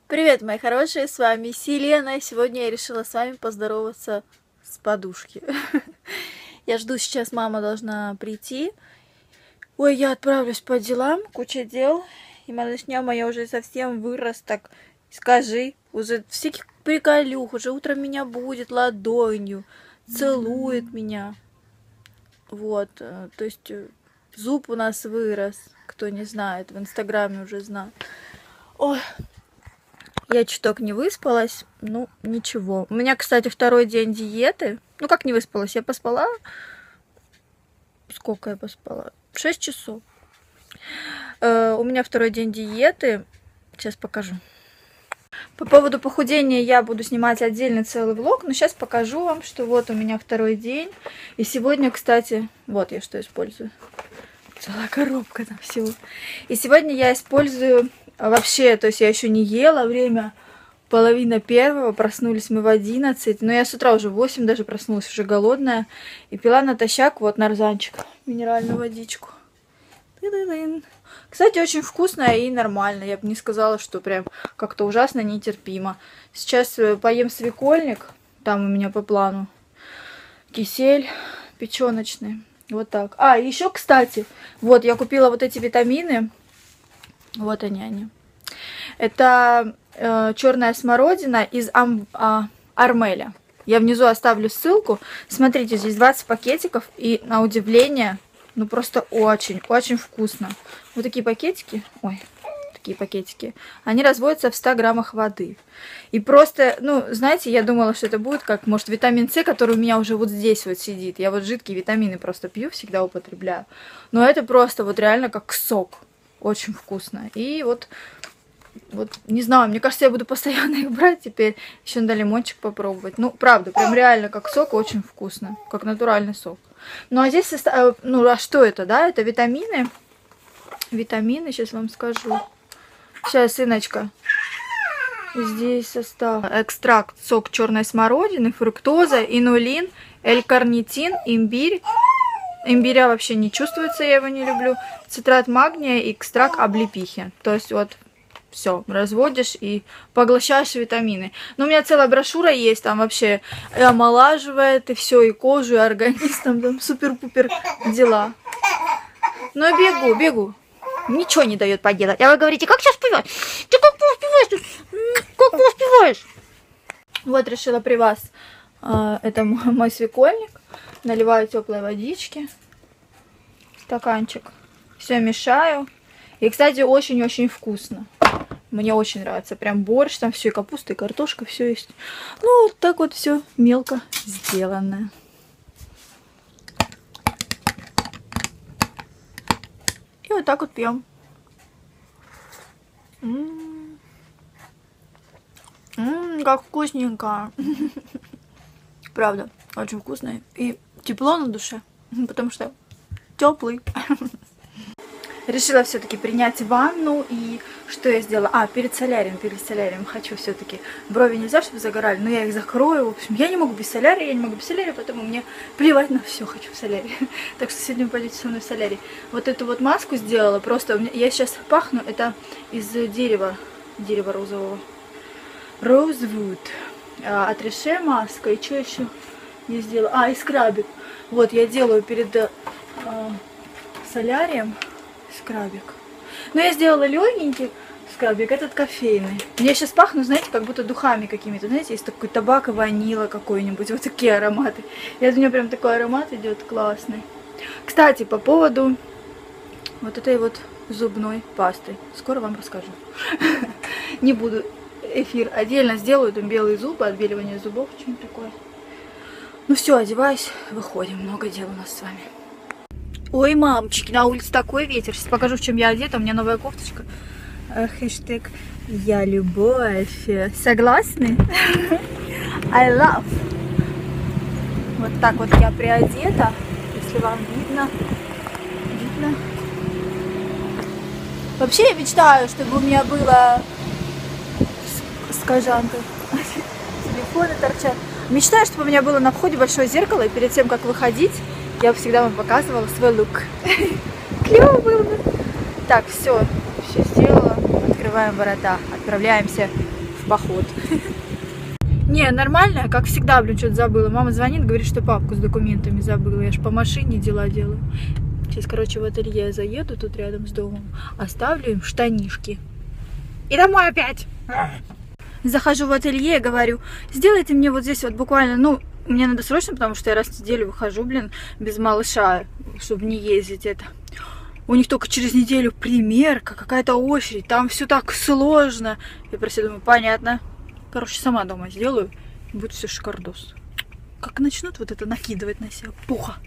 Привет, мои хорошие, с вами Селена. Сегодня я решила с вами поздороваться с подушки. Я жду, сейчас мама должна прийти. Ой, я отправлюсь по делам, куча дел. И малышня моя уже совсем вырос, так скажи. Уже всяких приколюх, уже утром меня будет ладонью, целует меня. Вот, то есть зуб у нас вырос, кто не знает, в инстаграме уже знает. Ой. Я чуток не выспалась, ну ничего. У меня, кстати, второй день диеты. Ну как не выспалась? Я поспала. Сколько я поспала? 6 часов. У меня второй день диеты. Сейчас покажу. По поводу похудения я буду снимать отдельный целый влог, но сейчас покажу вам, что вот у меня второй день. И сегодня, кстати, вот я что использую. Целая коробка там всего. И сегодня я использую вообще, то есть я еще не ела, время 12:30, проснулись мы в 11, но я с утра уже в 8 даже проснулась, уже голодная. И пила натощак вот нарзанчик, минеральную водичку. Кстати, очень вкусная и нормально. Я бы не сказала, что прям как-то ужасно нетерпимо. Сейчас поем свекольник, там у меня по плану кисель печеночный. Вот так. А, еще, кстати, вот я купила вот эти витамины. Вот они. Это черная смородина из Армеля. Я внизу оставлю ссылку. Смотрите, здесь 20 пакетиков. И на удивление, ну просто очень вкусно. Вот такие пакетики. Ой, такие пакетики. Они разводятся в 100 граммах воды. И просто, ну, знаете, я думала, что это будет как, может, витамин С, который у меня уже вот здесь вот сидит. Я вот жидкие витамины просто пью, всегда употребляю. Но это просто вот реально как сок. Очень вкусно. И вот, не знаю, мне кажется, я буду постоянно их брать теперь. Еще надо лимончик попробовать. Ну, правда, прям реально как сок, очень вкусно. Как натуральный сок. Ну, а здесь, ну, а что это, да? Это витамины. Витамины, сейчас вам скажу. Сейчас, сыночка. Здесь состав. Экстракт, сок черной смородины, фруктоза, инулин, L-карнитин, имбирь. Имбиря вообще не чувствуется, я его не люблю. Цитрат магния и экстракт облепихи. То есть вот все, разводишь и поглощаешь витамины. Но у меня целая брошюра есть, там вообще и омолаживает, и все, и кожу, и организм, там супер-пупер дела. Но бегу. Ничего не дает поделать. А вы говорите, как сейчас успеваешь? Ты как ты успеваешь? Как ты успеваешь? Вот решила при вас. Это мой свекольник. Наливаю теплой водички. Стаканчик. Все мешаю. И, кстати, очень-очень вкусно. Мне очень нравится. Прям борщ, там все, и капуста, и картошка, все есть. Ну, вот так вот все мелко сделано. И вот так вот пьем. Как вкусненько. Правда, очень вкусно. И тепло на душе, потому что теплый. Решила все-таки принять ванну. И что я сделала? Перед солярием хочу все-таки. Брови нельзя, чтобы загорали, но я их закрою. В общем, я не могу без солярия, поэтому мне плевать на все, хочу в солярий. Так что сегодня пойдете со мной в солярий. Вот эту вот маску сделала. Просто я сейчас пахну. Это из дерева розового. Rosewood. От Реше маска. И что еще я сделала? И скрабик. Вот, я делаю перед солярием скрабик. Но я сделала легенький скрабик, этот кофейный. Я сейчас пахну, знаете, как будто духами какими-то. Знаете, есть такой табак и ванила какой-нибудь. Вот такие ароматы. И от меня прям такой аромат идет классный. Кстати, по поводу вот этой вот зубной пасты. Скоро вам расскажу. Не буду эфир отдельно сделаю, там белые зубы, отбеливание зубов, что-нибудь такое. Ну все, одеваюсь, выходим, много дел у нас с вами. Ой, мамочки, на улице такой ветер. Сейчас покажу, в чем я одета, у меня новая кофточка. Хэштег «Я любовь». Согласны? I love. Вот так вот я приодета, если вам видно. Вообще я мечтаю, чтобы у меня было с кожанкой. Телефоны торчат. Мечтаю, чтобы у меня было на входе большое зеркало, и перед тем, как выходить, я всегда вам показывала свой лук. Клево было бы. Так, все сделала. Открываем ворота. Отправляемся в поход. Не, нормально, как всегда, блин, что-то забыла. Мама звонит, говорит, что папку с документами забыла. Я ж по машине дела делаю. Сейчас, короче, в ателье заеду, тут рядом с домом. Оставлю им штанишки. И домой опять. Захожу в ателье и говорю, сделайте мне вот здесь вот буквально, ну, мне надо срочно, потому что я раз в неделю выхожу, блин, без малыша, чтобы не ездить это. У них только через неделю примерка, какая-то очередь, там все так сложно. Я просто думаю, понятно. Короче, сама дома сделаю, будет все шикардос. Как начнут вот это накидывать на себя, пуха.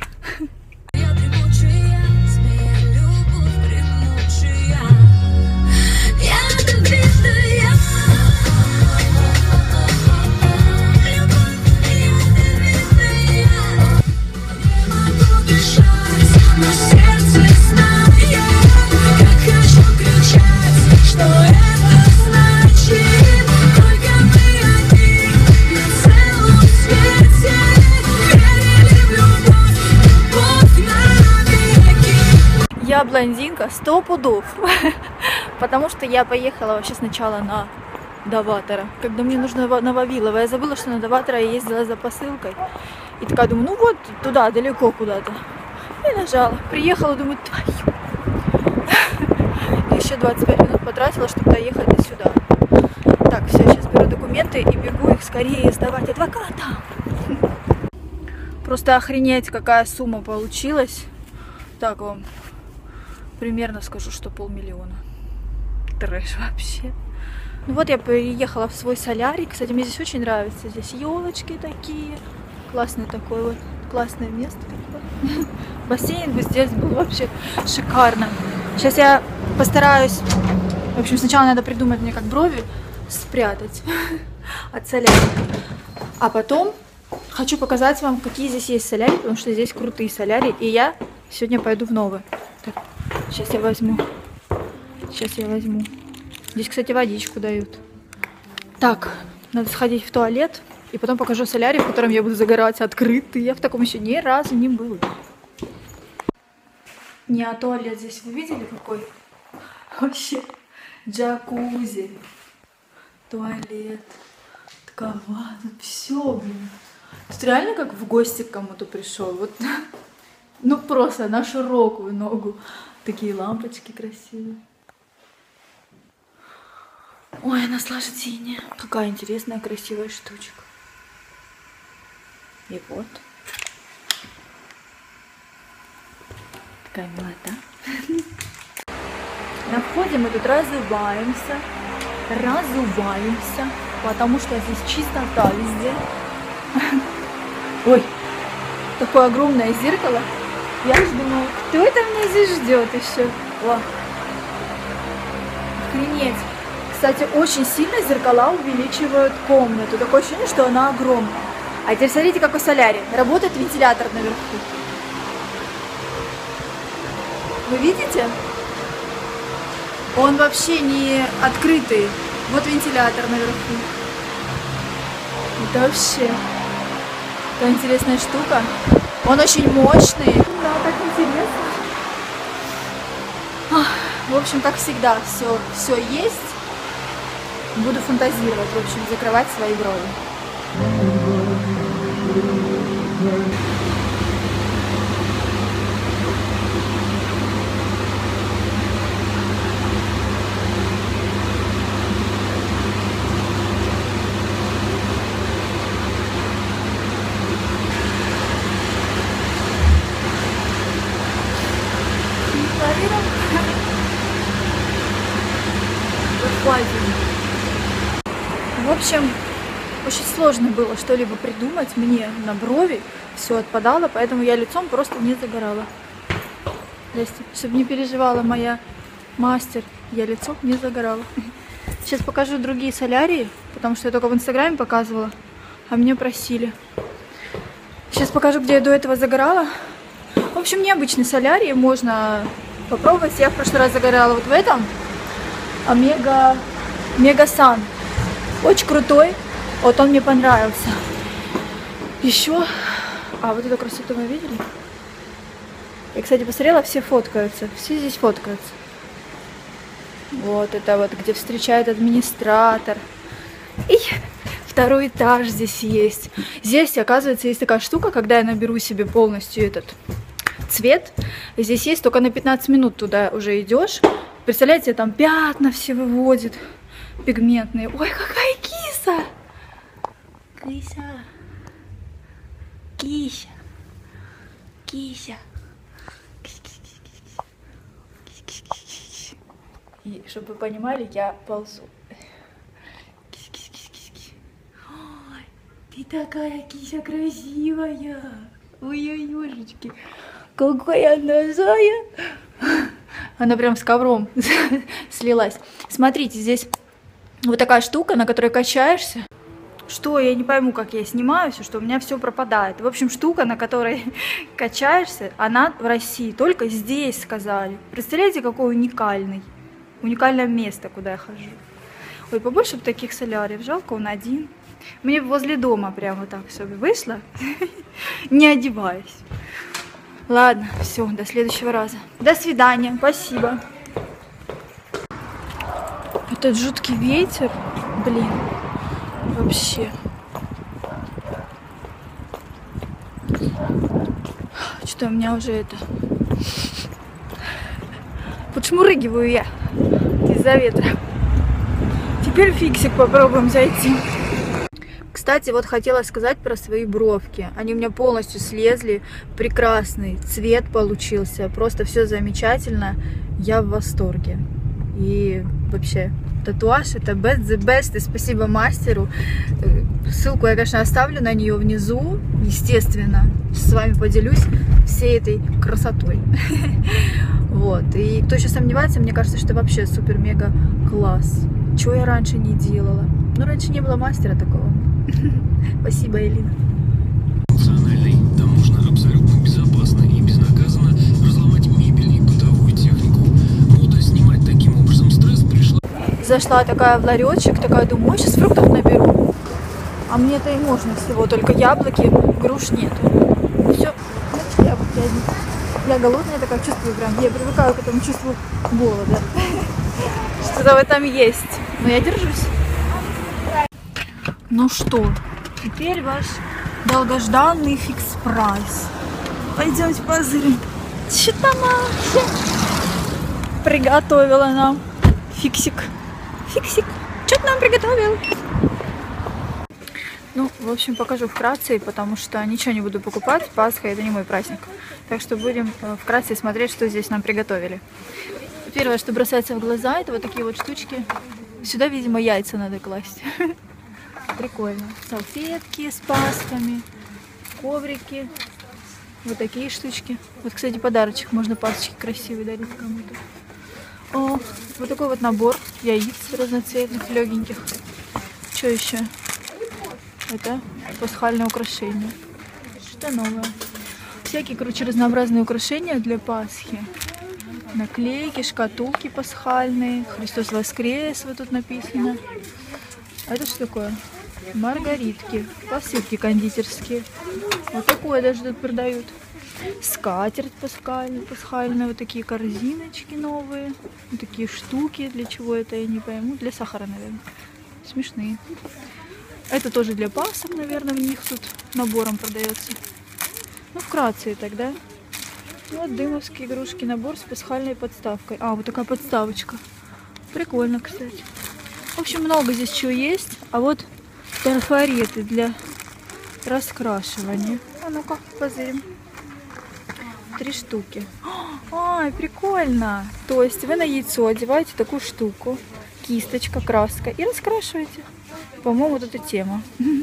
Я блондинка 100 пудов, потому что я поехала вообще сначала на Доватора, когда мне нужно на Вавилово. Я забыла, что на Доватора я ездила за посылкой. И такая думаю, ну вот туда, далеко куда-то. И нажала. Приехала, думаю, твою. Еще 25 минут потратила, чтобы доехать до сюда. Так, все, сейчас беру документы и бегу их скорее сдавать адвоката. Просто охренеть, какая сумма получилась. Так вам примерно скажу, что 500 000. Трэш вообще. Ну вот я приехала в свой солярий. Кстати, мне здесь очень нравится. Здесь елочки такие. Классное такое вот. Классное место такое. Бассейн бы здесь был вообще шикарно. Сейчас я постараюсь. В общем, сначала надо придумать мне, как брови спрятать от солярия. А потом хочу показать вам, какие здесь есть солярии, потому что здесь крутые солярии. И я сегодня пойду в новый. Так, сейчас я возьму. Здесь, кстати, водичку дают. Так, надо сходить в туалет. И потом покажу солярий, в котором я буду загорать открытый. Я в таком еще ни разу не была. Не, а туалет здесь вы видели какой? Вообще джакузи. Туалет. Такая ванна. Все, блин. Тут реально как в гости к кому-то пришел. Вот. Ну просто на широкую ногу. Такие лампочки красивые. Ой, наслаждение. Какая интересная, красивая штучка. И вот. Такая милота. На входе мы тут разуваемся, потому что здесь чистота везде. Ой, такое огромное зеркало. Я же думала, кто это меня здесь ждет еще? О. Охренеть. Кстати, очень сильно зеркала увеличивают комнату. Такое ощущение, что она огромная. А теперь смотрите, какой солярий. Работает вентилятор наверху. Вы видите? Он вообще не открытый. Вот вентилятор наверху. Это вообще такая интересная штука. Он очень мощный. Да, так интересно. В общем, как всегда, все есть. Буду фантазировать, в общем, закрывать свои брови. В общем, очень сложно было что-либо придумать мне на брови. Все отпадало, поэтому я лицом просто не загорала. Чтобы не переживала моя мастер, я лицом не загорала. Сейчас покажу другие солярии, потому что я только в инстаграме показывала, а меня просили. Сейчас покажу, где я до этого загорала. В общем, необычный солярий, можно попробовать. Я в прошлый раз загорала вот в этом. Мега-сан. Очень крутой. Вот он мне понравился. Еще. А вот эту красоту вы видели? Я, кстати, посмотрела, все фоткаются. Все здесь фоткаются. Вот это вот, где встречает администратор. И второй этаж здесь есть. Здесь, оказывается, есть такая штука, когда я наберу себе полностью этот цвет. Здесь есть только на 15 минут туда уже идешь. Представляете, там пятна все выводит пигментные. Ой, какая киса! Кися. Кися. Кися. И чтобы вы понимали, я ползу. Ой, ты такая кися красивая. Ой-ой-ой, какая она зая. Она прям с ковром слилась. Смотрите, здесь вот такая штука, на которой качаешься. Что, я не пойму, как я снимаю все, что у меня все пропадает. В общем, штука, на которой качаешься, она в России. Только здесь сказали. Представляете, какой уникальное место, куда я хожу. Ой, побольше бы таких соляриев. Жалко, он один. Мне возле дома прямо так, чтобы вышло, не одеваясь. Ладно, все, до следующего раза. До свидания, спасибо. Этот жуткий ветер, блин, вообще. Что-то у меня уже это... Подшмурыгиваю я из-за ветра. Теперь в фиксик попробуем зайти. Кстати, вот хотела сказать про свои бровки. Они у меня полностью слезли. Прекрасный цвет получился. Просто все замечательно. Я в восторге. И вообще, татуаж это best the best. И спасибо мастеру. Ссылку я, конечно, оставлю на нее внизу. Естественно, с вами поделюсь всей этой красотой. Вот. И кто еще сомневается, мне кажется, что вообще супер-мега класс. Чего я раньше не делала? Ну, раньше не было мастера такого. Спасибо, Элина. Там можно абсолютно безопасно и безнаказанно разломать мебель и бытовую технику. Мода снимать таким образом стресс пришла. Зашла такая в ларечек, такая, думаю, сейчас фруктов наберу. А мне-то и можно всего, только яблоки, груш нету. Все, яблоки одни. Я голодная такая, чувствую прям, я привыкаю к этому чувству голода. Что-то в этом есть. Но я держусь. Ну что, теперь ваш долгожданный фикс-прайс. Пойдемте позырим. Что там приготовила нам фиксик? Фиксик, что ты нам приготовил? Ну, в общем, покажу вкратце, потому что ничего не буду покупать. Пасха — это не мой праздник. Так что будем вкратце смотреть, что здесь нам приготовили. Первое, что бросается в глаза, это вот такие вот штучки. Сюда, видимо, яйца надо класть. Прикольно. Салфетки с пасками, коврики, вот такие штучки. Вот, кстати, подарочек. Можно пасочки красивые дарить кому-то. О, вот такой вот набор яиц разноцветных, легеньких. Что еще? Это пасхальное украшение. Что новое? Всякие, короче, разнообразные украшения для Пасхи. Наклейки, шкатулки пасхальные. Христос воскрес, вот тут написано. А это что такое? Маргаритки, посыпки кондитерские. Вот такое даже тут продают. Скатерть пасхальная, вот такие корзиночки новые. Вот такие штуки. Для чего это, я не пойму. Для сахара, наверное. Смешные. Это тоже для пасок, наверное, в них тут набором продается. Ну, вкратце тогда. Вот дымовские игрушки, набор с пасхальной подставкой. А, вот такая подставочка. Прикольно, кстати. В общем, много здесь чего есть. А вот трафареты для раскрашивания. А ну-ка, позырим. 3 штуки. Ай, прикольно. То есть вы на яйцо одеваете такую штуку. Кисточка, краска. И раскрашиваете. По-моему, вот эта тема.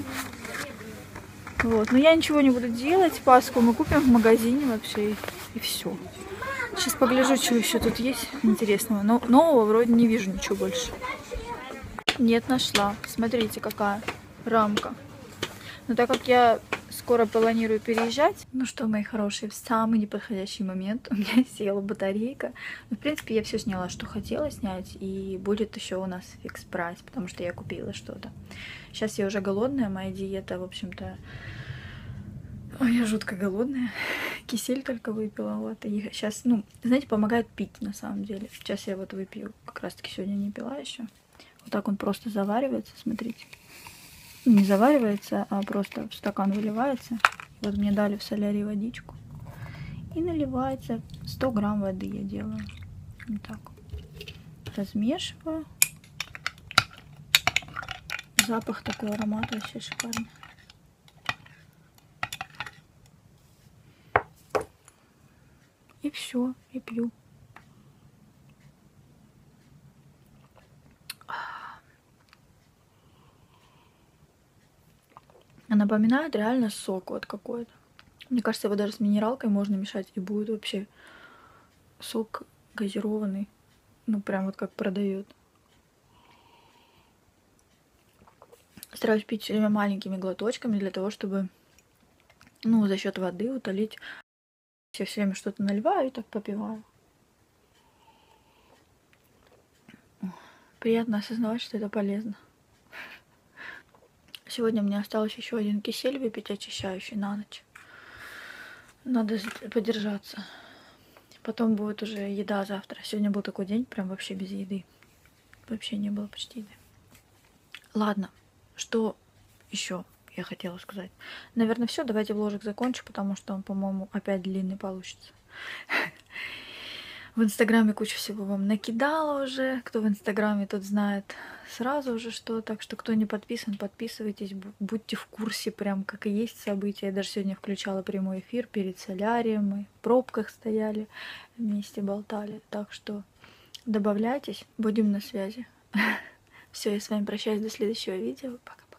Вот. Но я ничего не буду делать. Пасху мы купим в магазине вообще. И все. Сейчас погляжу, что еще тут есть интересного. Но нового вроде не вижу ничего больше. Нет, нашла. Смотрите, какая рамка. Но так как я скоро планирую переезжать, ну что, мои хорошие, в самый неподходящий момент у меня села батарейка. Но, в принципе, я все сняла, что хотела снять. И будет еще у нас фикс-прайс, потому что я купила что-то. Сейчас я уже голодная, моя диета, в общем-то... Ой, я жутко голодная. Кисель только выпила. Вот. И сейчас, ну, знаете, помогает пить на самом деле. Сейчас я вот выпью. Как раз таки сегодня не пила еще. Вот так он просто заваривается, смотрите. Не заваривается, а просто в стакан выливается. Вот мне дали в солярии водичку. И наливается 100 грамм воды я делаю. Вот так. Размешиваю. Запах такой, аромат вообще шикарный. И все, и пью. Напоминает реально сок вот какой-то. Мне кажется, его даже с минералкой можно мешать, и будет вообще сок газированный. Ну, прям вот как продают. Стараюсь пить все время маленькими глоточками для того, чтобы, ну, за счет воды утолить. Я все время что-то наливаю и так попиваю. Приятно осознавать, что это полезно. Сегодня мне осталось еще один кисель выпить, очищающий на ночь. Надо подержаться. Потом будет уже еда завтра. Сегодня был такой день, прям вообще без еды. Вообще не было почти еды. Ладно, что еще я хотела сказать? Наверное, все. Давайте вложик закончу, потому что он, по-моему, опять длинный получится. В Инстаграме кучу всего вам накидала уже. Кто в Инстаграме, тот знает сразу уже что. Так что, кто не подписан, подписывайтесь. Будьте в курсе, прям как и есть события. Я даже сегодня включала прямой эфир перед солярием. Мы в пробках стояли, вместе болтали. Так что добавляйтесь, будем на связи. Все, я с вами прощаюсь до следующего видео. Пока.